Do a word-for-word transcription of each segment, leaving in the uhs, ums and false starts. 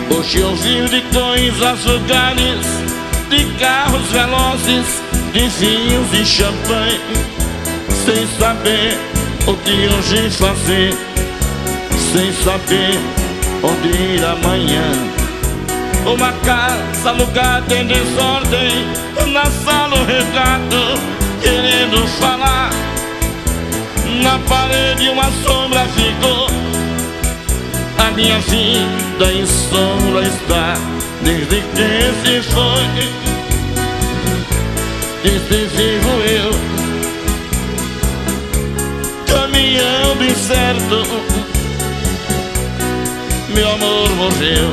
Hoje eu vivo de coisas vulgares, de carros velozes, de vinhos e champanhe, sem saber o que hoje fazer, sem saber onde ir amanhã. Uma casa alugada em desordem, na sala um retrato querendo falar. Na parede uma sombra ficou, a minha vida em sombra está. Desde que se foi, desde vivo eu, caminhando incerto. Meu amor morreu.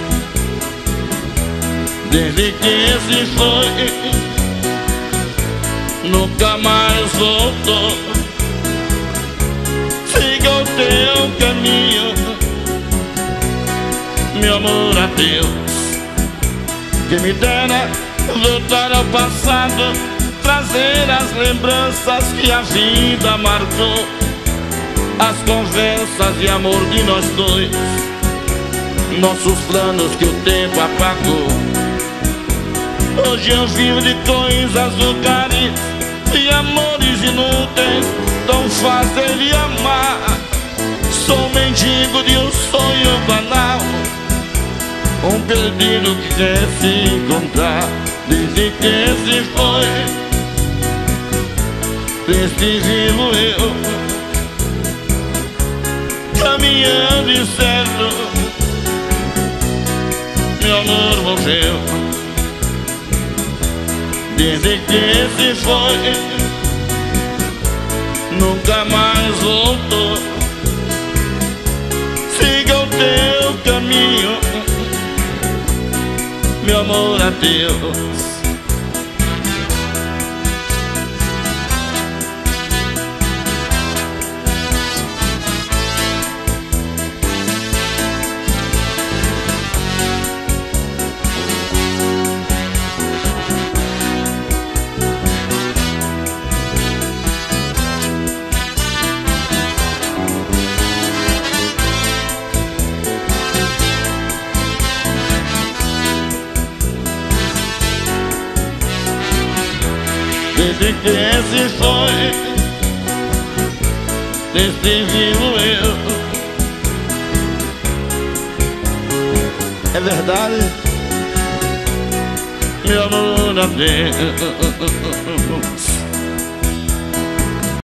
Desde que se foi, nunca mais voltou. Siga o teu caminho, meu amor, adeus. Que me dera voltar ao passado, trazer as lembranças que a vida marcou, as conversas de amor de nós dois, nossos planos que o tempo apagou. Hoje eu vivo de coisas vulgares e amores inúteis, tão fácil de amar. Sou mendigo de um sonho banal, um perdido que quer se encontrar. Desde que se foi, desde vivo eu, caminhando incerto. Meu amor morreu. Desde que se foi, nunca mais voltou. Siga o teu caminho, meu amor, adeus. Desde que se foi, desde vivo eu. É verdade, meu amor, adeus.